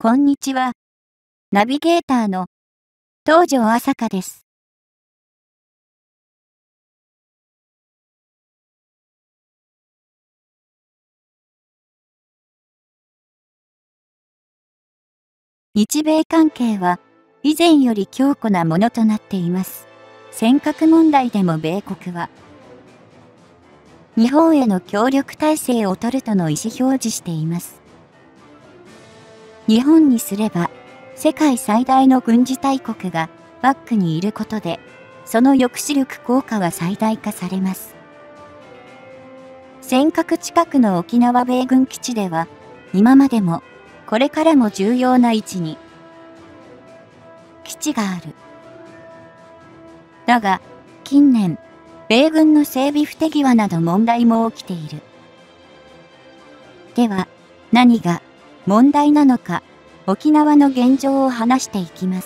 こんにちは。ナビゲーターの東條朝香です。日米関係は以前より強固なものとなっています。尖閣問題でも米国は日本への協力体制を取るとの意思表示しています。日本にすれば世界最大の軍事大国がバックにいることで、その抑止力効果は最大化されます。尖閣近くの沖縄米軍基地では、今までもこれからも重要な位置に基地がある。だが、近年、米軍の整備不手際など問題も起きている。では、何が問題なのか、沖縄の現状を話していきます。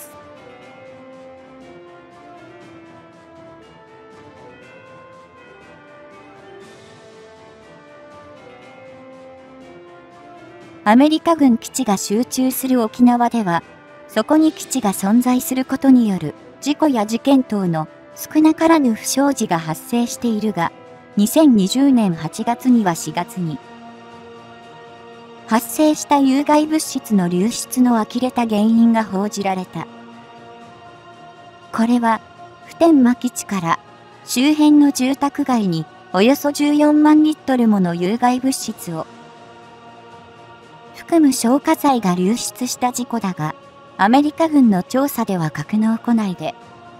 アメリカ軍基地が集中する沖縄では、そこに基地が存在することによる事故や事件等の少なからぬ不祥事が発生しているが、2020年8月には4月に、発生した有害物質の流出の呆れた原因が報じられた。これは、普天間基地から周辺の住宅街におよそ14万リットルもの有害物質を含む消火剤が流出した事故だが、アメリカ軍の調査では格納庫内で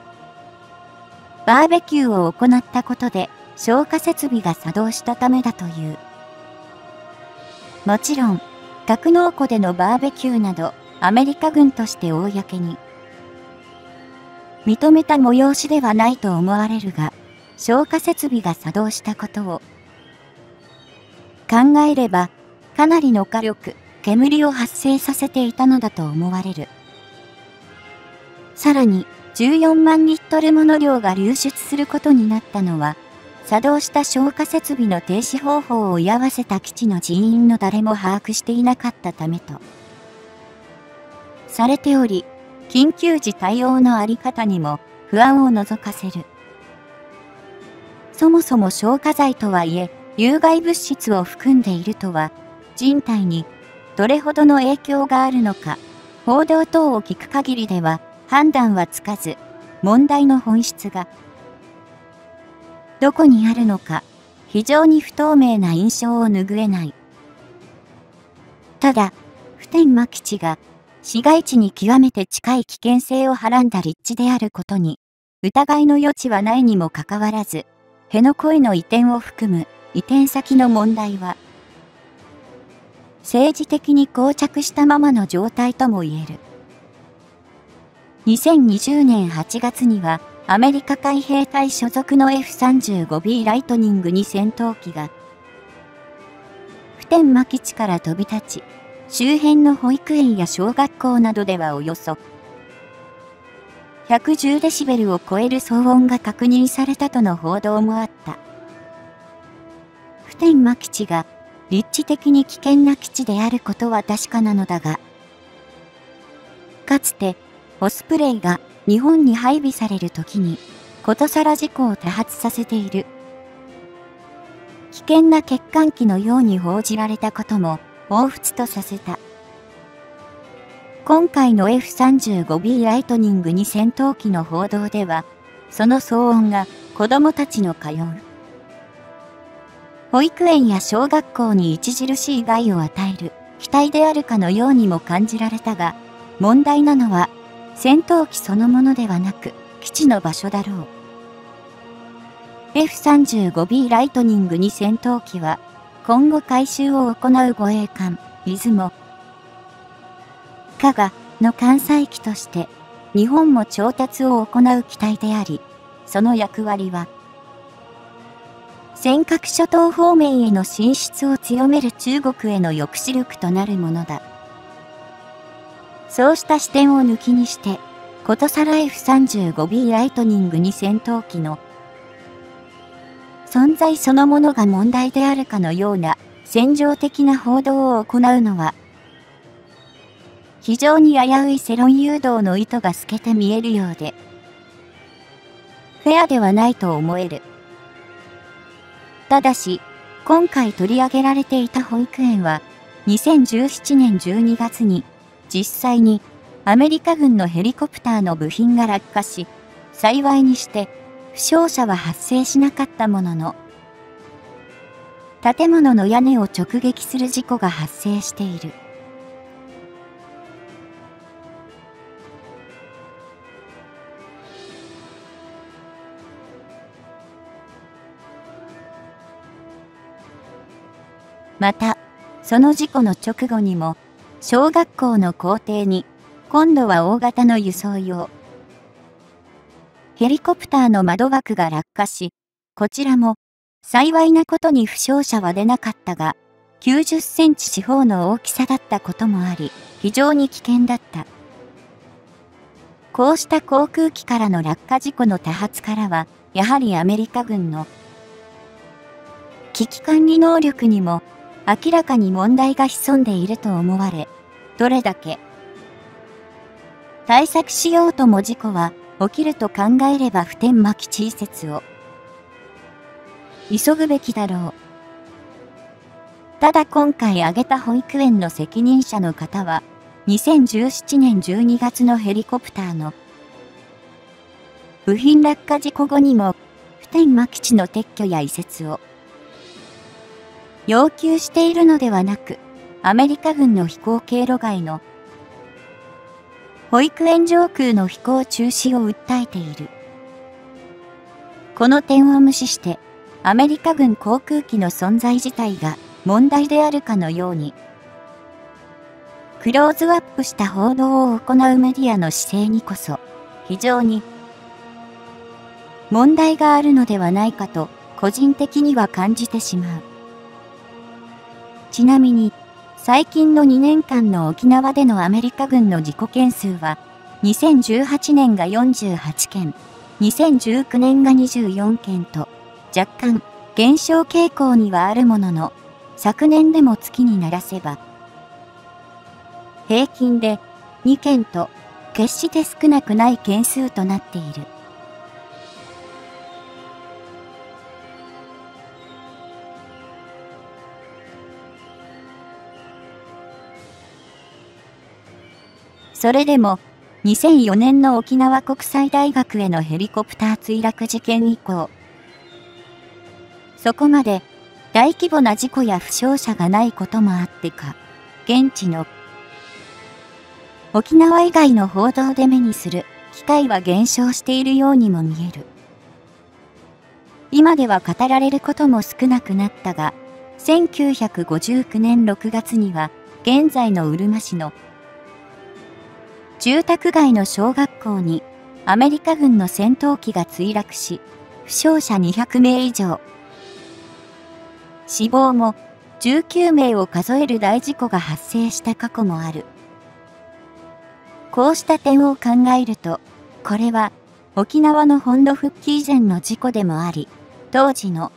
バーベキューを行ったことで消火設備が作動したためだという。もちろん、格納庫でのバーベキューなど、アメリカ軍として公に認めた催しではないと思われるが、消火設備が作動したことを考えれば、かなりの火力、煙を発生させていたのだと思われる。さらに、14万リットルもの量が流出することになったのは、作動した消火設備の停止方法を居合わせた基地の人員の誰も把握していなかったためとされており、緊急時対応のあり方にも不安を覗かせる。そもそも消火剤とはいえ、有害物質を含んでいるとは、人体にどれほどの影響があるのか、報道等を聞く限りでは判断はつかず、問題の本質がどこにあるのか、非常に不透明な印象を拭えない。ただ、普天間基地が市街地に極めて近い危険性をはらんだ立地であることに、疑いの余地はないにもかかわらず、辺野古への移転を含む移転先の問題は、政治的に膠着したままの状態とも言える。2020年8月には、アメリカ海兵隊所属の F-35B ライトニング2戦闘機が、普天間基地から飛び立ち、周辺の保育園や小学校などではおよそ110デシベルを超える騒音が確認されたとの報道もあった。普天間基地が立地的に危険な基地であることは確かなのだが、かつてオスプレイが日本に配備される時に、ことさら事故を多発させている。危険な欠陥機のように報じられたことも、彷彿とさせた。今回の F-35B ライトニング2戦闘機の報道では、その騒音が子供たちの通う保育園や小学校に著しい害を与える機体であるかのようにも感じられたが、問題なのは、戦闘機そのものではなく、基地の場所だろう。F-35B ライトニング2戦闘機は、今後改修を行う護衛艦、出雲、加賀の艦載機として、日本も調達を行う機体であり、その役割は、尖閣諸島方面への進出を強める中国への抑止力となるものだ。そうした視点を抜きにして、ことさら F-35B ライトニング2戦闘機の存在そのものが問題であるかのような戦場的な報道を行うのは、 非常に危うい世論誘導の意図が透けて見えるようで、フェアではないと思える。ただし、今回取り上げられていた保育園は、2017年12月に、実際にアメリカ軍のヘリコプターの部品が落下し、幸いにして負傷者は発生しなかったものの、建物の屋根を直撃する事故が発生している。また、その事故の直後にも、小学校の校庭に、今度は大型の輸送用ヘリコプターの窓枠が落下し、こちらも、幸いなことに負傷者は出なかったが、90センチ四方の大きさだったこともあり、非常に危険だった。こうした航空機からの落下事故の多発からは、やはりアメリカ軍の危機管理能力にも明らかに問題が潜んでいると思われ、どれだけ対策しようとも事故は起きると考えれば普天間基地移設を急ぐべきだろう。ただ今回挙げた保育園の責任者の方は、2017年12月のヘリコプターの部品落下事故後にも、普天間基地の撤去や移設を要求しているのではなく、アメリカ軍の飛行経路外の保育園上空の飛行中止を訴えている。この点を無視して、アメリカ軍航空機の存在自体が問題であるかのように、クローズアップした報道を行うメディアの姿勢にこそ、非常に問題があるのではないかと、個人的には感じてしまう。ちなみに、最近の2年間の沖縄でのアメリカ軍の事故件数は、2018年が48件、2019年が24件と、若干減少傾向にはあるものの、昨年でも月にならせば、平均で2件と、決して少なくない件数となっている。それでも、2004年の沖縄国際大学へのヘリコプター墜落事件以降、そこまで大規模な事故や負傷者がないこともあってか、現地の沖縄以外の報道で目にする機会は減少しているようにも見える。今では語られることも少なくなったが、1959年6月には、現在のうるま市の住宅街の小学校にアメリカ軍の戦闘機が墜落し、負傷者200名以上、死亡も19名を数える大事故が発生した過去もある。こうした点を考えると、これは沖縄の本土復帰以前の事故でもあり、当時の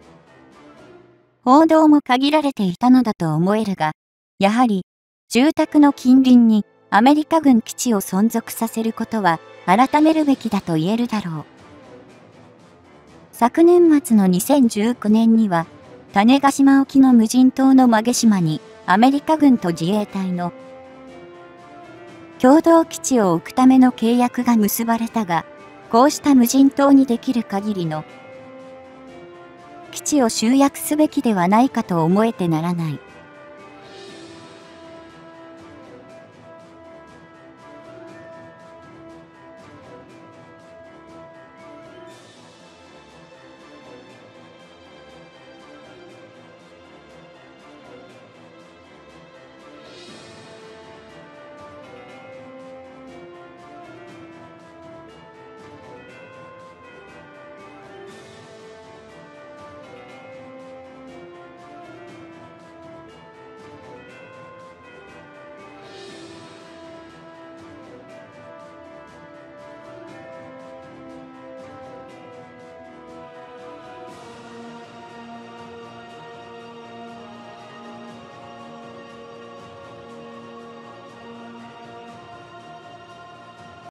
報道も限られていたのだと思えるが、やはり住宅の近隣にアメリカ軍基地を存続させることは改めるべきだと言えるだろう。昨年末の2019年には、種子島沖の無人島の馬毛島にアメリカ軍と自衛隊の共同基地を置くための契約が結ばれたが、こうした無人島にできる限りの基地を集約すべきではないかと思えてならない。